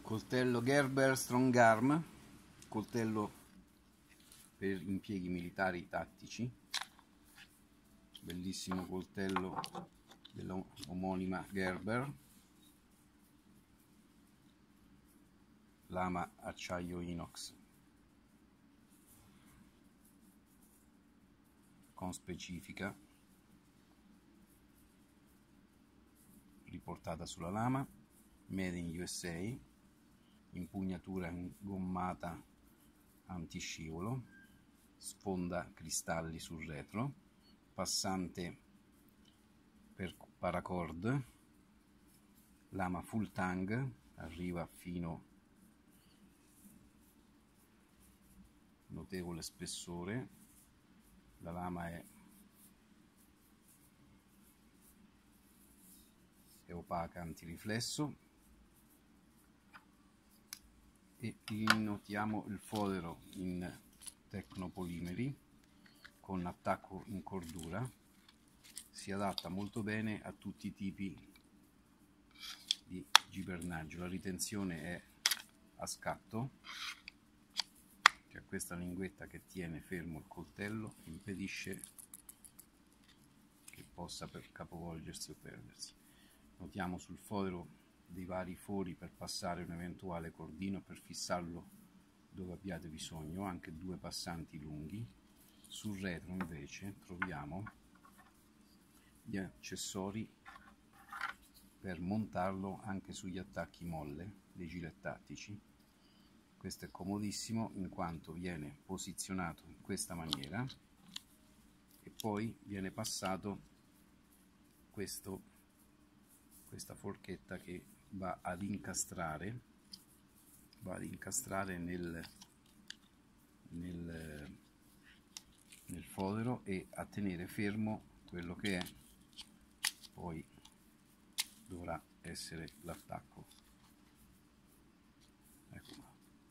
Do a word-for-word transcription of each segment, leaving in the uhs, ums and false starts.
Coltello Gerber Strong Arm, coltello per impieghi militari tattici, bellissimo coltello dell'omonima Gerber, lama acciaio inox con specifica riportata sulla lama, made in U S A, impugnatura ingommata antiscivolo, sfonda cristalli sul retro, passante per paracord, lama full tang, arriva fino notevole spessore, la lama è, è opaca antiriflesso, e notiamo il fodero in tecnopolimeri con attacco in cordura. Si adatta molto bene a tutti i tipi di gibernaggio. La ritenzione è a scatto, c'è questa linguetta che tiene fermo il coltello, impedisce che possa per capovolgersi o perdersi. Notiamo sul fodero dei vari fori per passare un eventuale cordino, per fissarlo dove abbiate bisogno, anche due passanti lunghi. Sul retro invece troviamo gli accessori per montarlo anche sugli attacchi molle dei gilet tattici. Questo è comodissimo in quanto viene posizionato in questa maniera e poi viene passato questo, questa forchetta che va ad incastrare va ad incastrare nel, nel, nel fodero e a tenere fermo quello che è poi dovrà essere l'attacco. Ecco qua.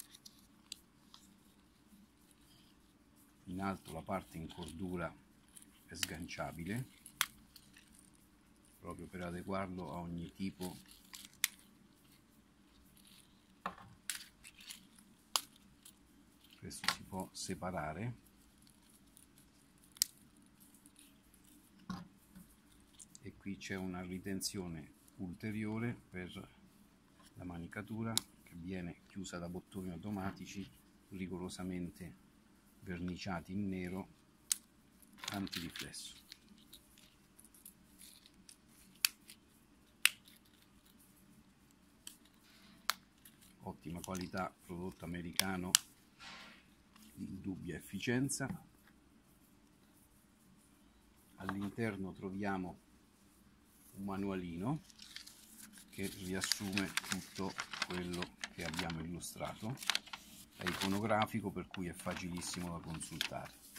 In alto la parte in cordura è sganciabile proprio per adeguarlo a ogni tipo questo si può separare e qui c'è una ritenzione ulteriore per la manicatura che viene chiusa da bottoni automatici rigorosamente verniciati in nero antiriflesso. Ottima qualità, prodotto americano di dubbia efficienza. All'interno troviamo un manualino che riassume tutto quello che abbiamo illustrato, è iconografico per cui è facilissimo da consultare.